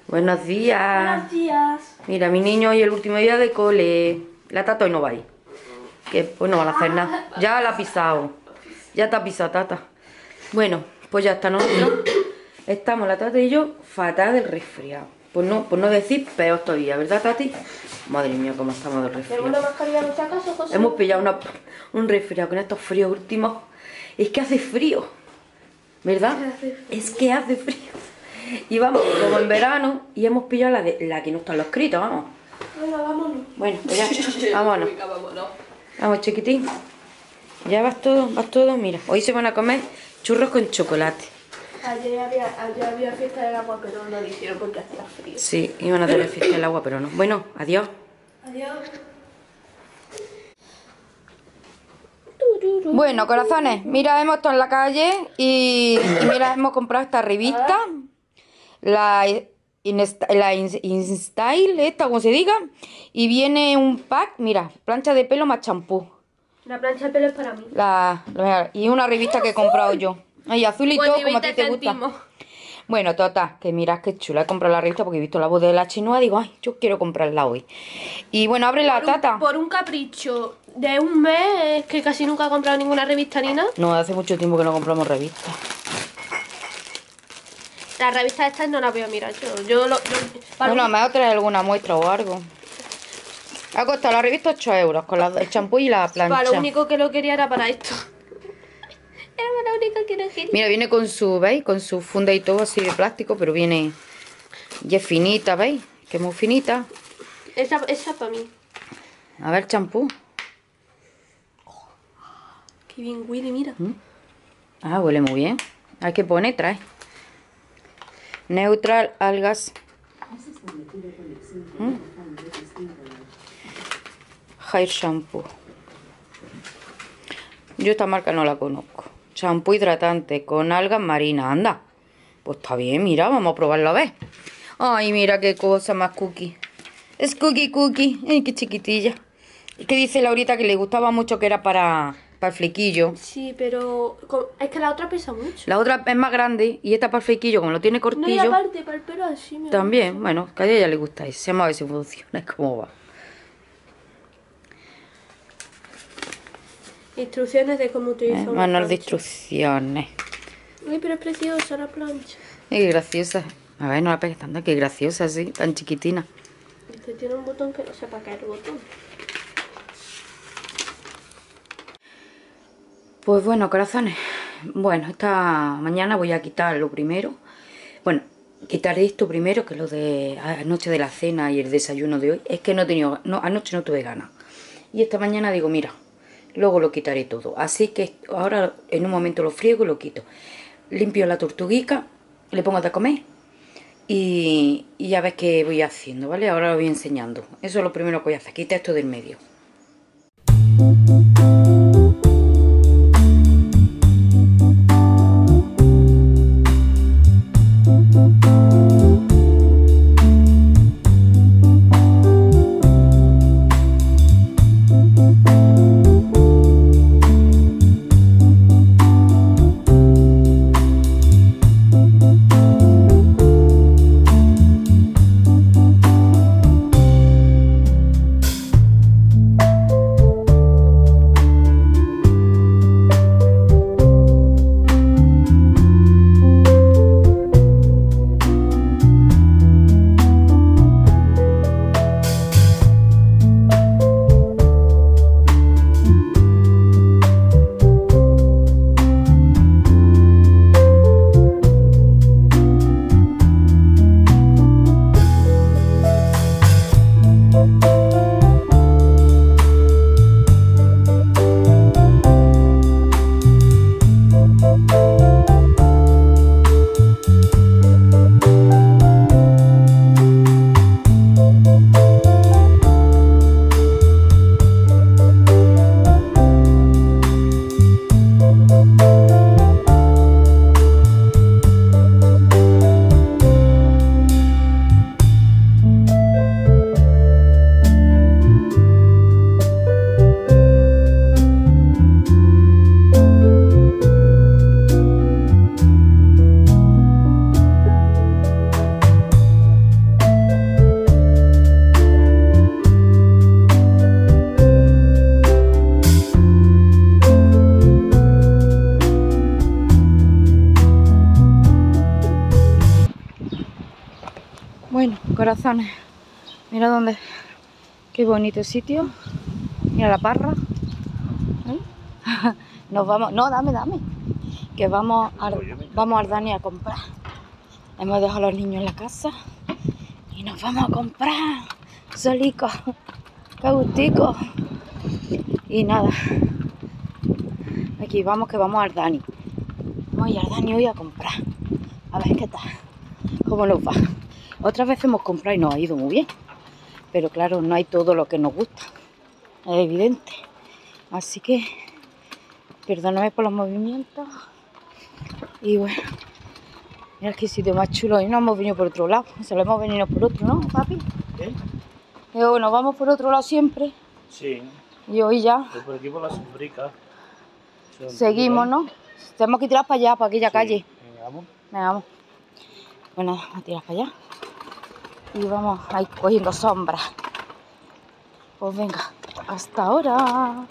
Buenos días. Buenos días. Mira, mi niño hoy es el último día de cole. La Tata hoy no va a ir. Que pues no van a hacer nada. Ya la ha pisado. Ya te ha pisado, Tata. Bueno, pues ya está nosotros. Estamos la Tata y yo fatal del resfriado. Por no decir peor todavía, ¿verdad, Tati? Madre mía, cómo estamos del resfriado. ¿Tenemos una mascarilla en nuestra casa, José? Hemos pillado un resfriado con estos fríos últimos. Es que hace frío, ¿verdad? Es que hace frío. Y vamos, como en verano, y hemos pillado la que no está en los escritos, vamos. Venga, vámonos. Bueno, pues ya, vámonos. Vamos, chiquitín. Ya vas todo, mira. Hoy se van a comer churros con chocolate. Ayer había fiesta del agua, pero no lo hicieron porque hacía frío. Sí, iban a hacer fiesta del agua, pero no. Bueno, adiós. Adiós. Bueno, corazones, mira, hemos estado en la calle y mira, hemos comprado esta revista, la InStyle, esta, como se diga, y viene un pack, mira, plancha de pelo más champú. La plancha de pelo es para mí. Y una revista que he comprado yo. Ay, azul y todo, como a ti te gusta. Bueno, total, que mirad qué chula. He comprado la revista porque he visto la voz de la chinoa. Digo, ay, yo quiero comprarla hoy. Y bueno, abre la Tata. Por un capricho de un mes, que casi nunca he comprado ninguna revista ni nada. No, hace mucho tiempo que no compramos revistas. Las revistas estas no las voy a mirar Bueno, me va a traer alguna muestra o algo. Ha costado la revista 8 euros con el champú y la plancha. Para lo único que lo quería era para esto. Era para lo único que lo quería. Mira, viene con su, ¿veis? Con su funda y todo así de plástico, pero viene... Y es finita, ¿veis? Que es muy finita. Esa es para mí. A ver, champú. Qué bien huele, mira. Ah, huele muy bien. A ver qué pone, trae. Neutral, algas. Hair shampoo. Yo esta marca no la conozco. Shampoo hidratante con algas marinas. Anda. Pues está bien, mira, vamos a probarlo a ver. Ay, mira qué cosa más cookie. Es cookie. Ay, qué chiquitilla. Es que dice Laurita que le gustaba mucho, que era para el flequillo. Sí, pero es que la otra pesa mucho. La otra es más grande y esta para el flequillo, como lo tiene No, y cortillo. aparte, para el pelo así. También, bueno, que a ella le gusta eso. Vamos a ver si funciona, cómo va. Instrucciones de cómo utilizar una Manual de plancha. instrucciones. Ay, pero es preciosa la plancha. Ay, qué graciosa. A ver, no la pegues tanto, qué graciosa, sí, tan chiquitina. Este tiene un botón que no sé para qué es el botón. Pues bueno, corazones. Bueno, esta mañana voy a quitar lo primero. Bueno, quitaré esto primero, que lo de anoche de la cena y el desayuno de hoy. Es que no he tenido, anoche no tuve ganas. Y esta mañana digo, mira, luego lo quitaré todo. Así que ahora en un momento lo friego y lo quito. Limpio la tortuguica, le pongo de comer y ya ves qué voy haciendo, ¿vale? Ahora lo voy enseñando. Eso es lo primero que voy a hacer, quita esto del medio. Bueno, corazones, mira dónde, qué bonito sitio. Mira la parra. ¿Eh? Nos vamos, no, dame, que vamos a Ardani a comprar. Hemos dejado a los niños en la casa y nos vamos a comprar solicos, caguticos y nada. Aquí vamos, que vamos a Ardani. Vamos a ir a Ardani hoy a comprar. A ver qué tal, cómo nos va. Otras veces hemos comprado y nos ha ido muy bien, pero claro, no hay todo lo que nos gusta, es evidente. Así que perdóname por los movimientos. Y bueno, mira qué sitio más chulo. Y no hemos venido por otro lado, solemos venirnos por otro, ¿no, papi? ¿Qué? Digo, nos vamos por otro lado siempre. Sí. Y hoy ya Por aquí por la sombrica. seguimos, ¿no? Tenemos que tirar para allá, para aquella calle. Venga, vamos. Venga, vamos. Bueno, vamos a tirar para allá. Y vamos a ir cogiendo sombra. Pues venga, hasta ahora.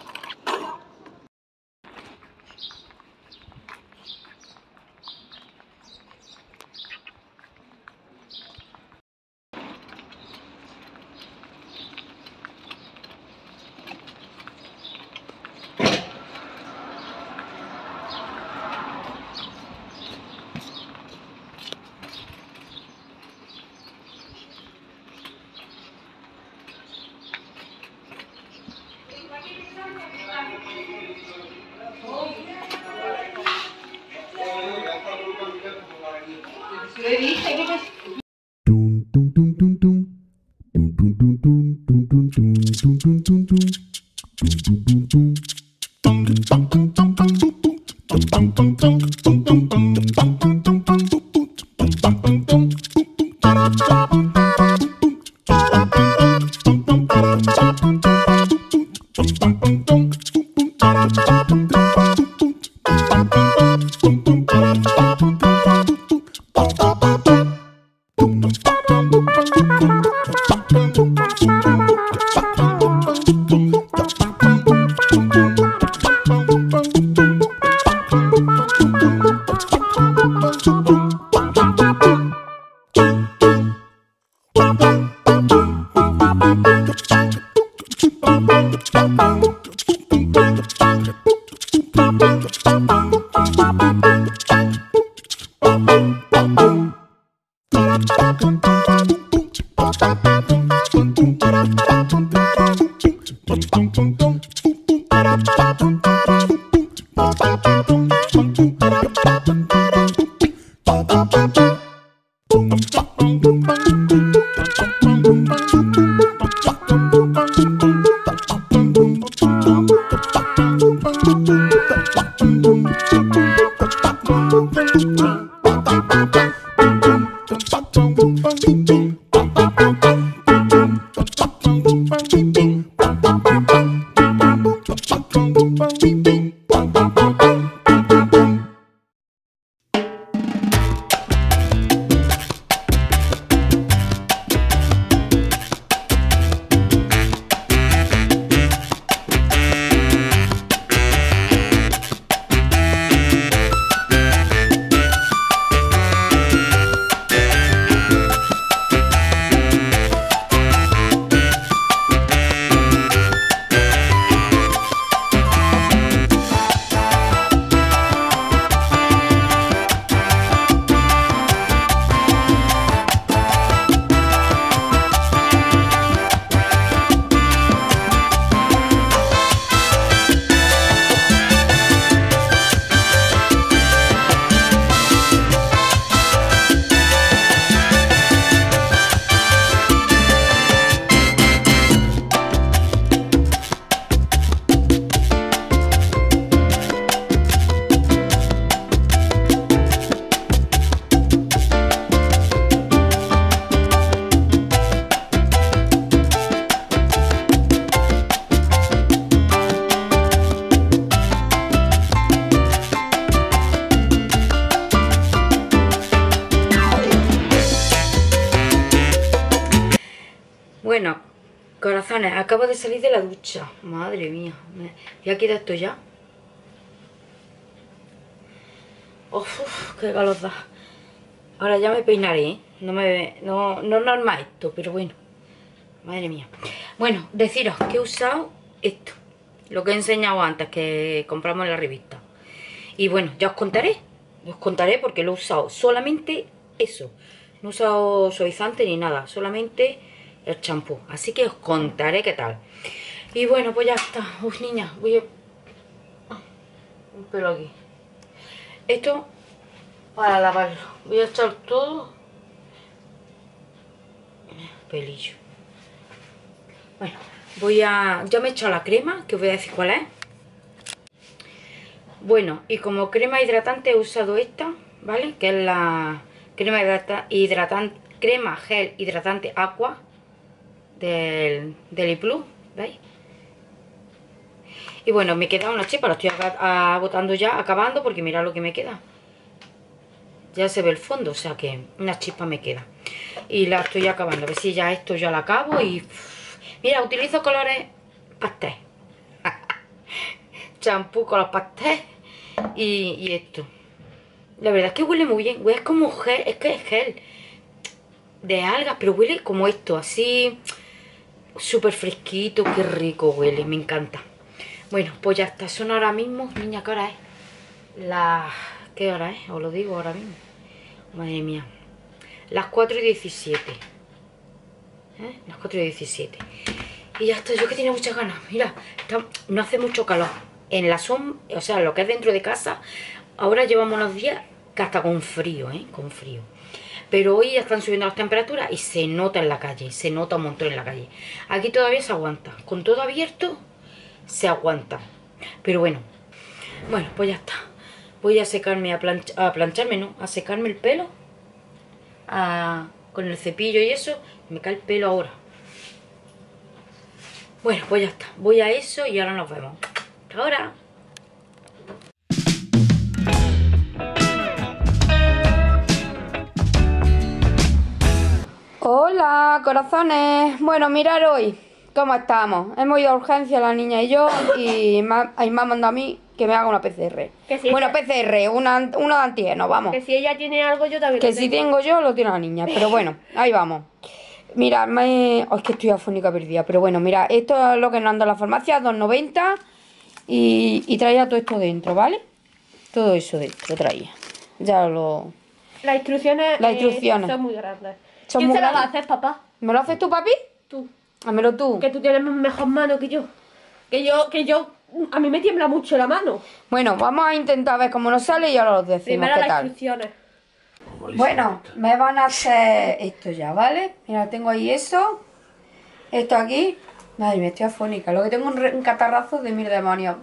Bueno, corazones, acabo de salir de la ducha. Madre mía. Voy a quitar esto ya. Uf, qué calor da. Ahora ya me peinaré, ¿eh? no es normal esto, pero bueno. Madre mía. Bueno, deciros que he usado esto. Lo que he enseñado antes, que compramos en la revista. Y bueno, ya os contaré. Os contaré porque lo he usado solamente eso. No he usado suavizante ni nada. Solamente el champú. Así que os contaré qué tal. Y bueno, pues ya está. Uy, niña, voy a... un pelo aquí. Esto para lavarlo. Voy a echar todo. Pelillo. Bueno, ya me he echado la crema, que os voy a decir cuál es. Bueno, y como crema hidratante he usado esta, ¿vale? Que es la crema hidratante, crema gel hidratante Aqua del iPlus, ¿veis? Y bueno, me queda una chispa, la estoy botando ya, acabando, porque mirad lo que me queda. Ya se ve el fondo, o sea que una chispa me queda. Y la estoy acabando, a ver si ya esto ya la acabo y... Mira, utilizo colores pastel. Champú con los pastel y esto. La verdad es que huele muy bien. Huele como gel, es que es gel de algas, pero huele como esto, así súper fresquito, qué rico huele, me encanta. Bueno, pues ya está, son ahora mismo, niña, ¿qué hora es? ¿Qué hora es? Os lo digo ahora mismo. Madre mía. Las 4:17. Las 4:17. Y ya está, yo que tenía muchas ganas. Mira, no hace mucho calor. En la sombra, o sea, lo que es dentro de casa, ahora llevamos unos días que hasta con frío, con frío. Pero hoy ya están subiendo las temperaturas y se nota en la calle, se nota un montón en la calle. Aquí todavía se aguanta, con todo abierto se aguanta. Pero bueno, pues ya está. Voy a secarme, a plancharme, no, a secarme el pelo. Con el cepillo y eso, me cae el pelo ahora. Bueno, pues ya está. Voy a eso y ahora nos vemos. Hasta ahora. Hola, corazones. Bueno, mirar hoy cómo estamos. Hemos ido a urgencia la niña y yo y me ha mandado a mí que me haga una PCR. Bueno, PCR, uno de antígeno, vamos. Que si ella tiene algo, yo también. Que si tengo yo, lo tiene la niña. Pero bueno, ahí vamos. Mira, es que estoy afónica perdida. Pero bueno, mira, esto es lo que nos han dado en la farmacia, 2,90. Y traía todo esto dentro, ¿vale? Todo eso dentro traía. Ya lo... Las instrucciones, son muy grandes. ¿Quién se las va a hacer, papá? ¿Me lo haces tú, papi? Tú. Hámelo tú. Que tú tienes mejor mano que yo. Que yo... A mí me tiembla mucho la mano. Bueno, vamos a intentar ver cómo nos sale y ahora os decimos primero qué las tal. instrucciones. Bueno, me van a hacer esto ya, ¿vale? Mira, tengo ahí eso. Esto aquí. Madre mía, estoy afónica. Lo que tengo un catarrazo de mil demonios.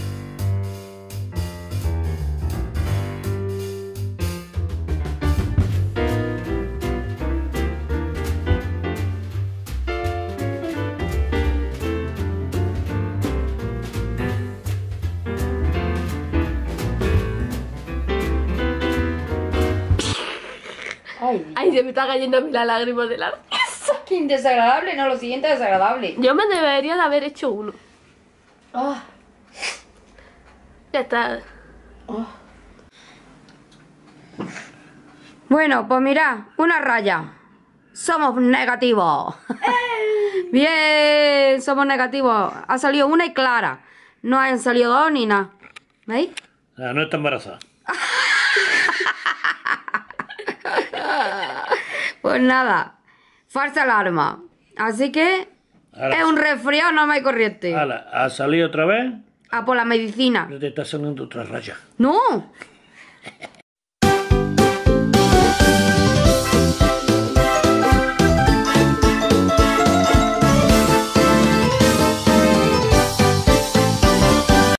Ay, se me está cayendo a mí la lágrima de la risa. Qué desagradable, no, lo siguiente es desagradable. Yo me debería de haber hecho uno. Oh. Ya está. Oh. Bueno, pues mirad, una raya. Somos negativos. Bien, somos negativos. Ha salido una y clara. No han salido dos ni nada. ¿Veis? No está embarazada. Pues nada, falsa alarma. Así que Ahora, es un resfriado normal y corriente. ahora, ¿ha salido otra vez? A por la medicina. Te está saliendo otra raya. No.